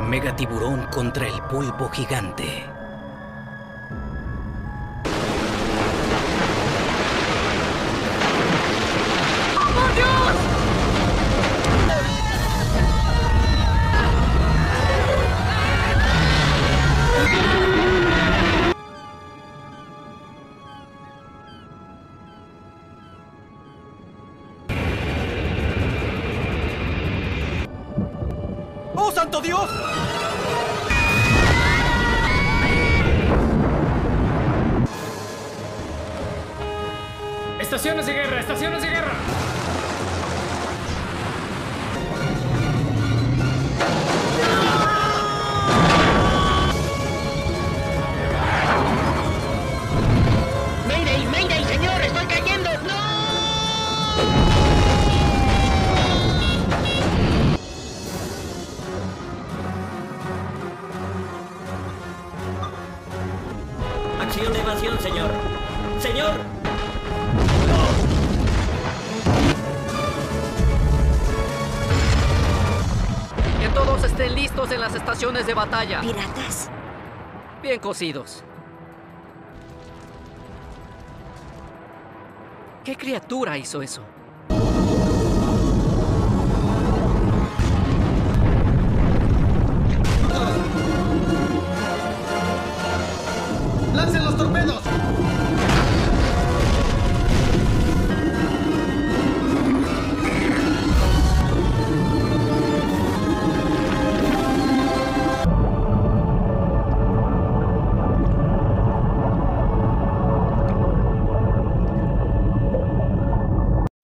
Megatiburón contra el pulpo gigante. ¡Oh, Dios! ¡Oh, santo Dios! ¡Estaciones de guerra! ¡Estaciones de guerra! ¡Mayday, mayday, señor! ¡Estoy cayendo! ¡No! Acción de evasión, señor. ¡Señor! Que todos estén listos en las estaciones de batalla. ¿Piratas? Bien cocidos. ¿Qué criatura hizo eso?